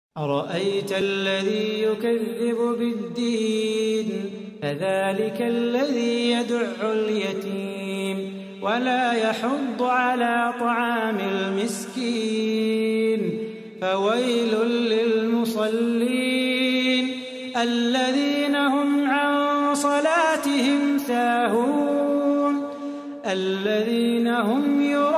أرأيت الذي يكذب بالدين فذلك الذي يدع اليتيم ولا يحض على طعام المسكين فويل للمصلين الذين هم عن صلاتهم ساهون الذين هم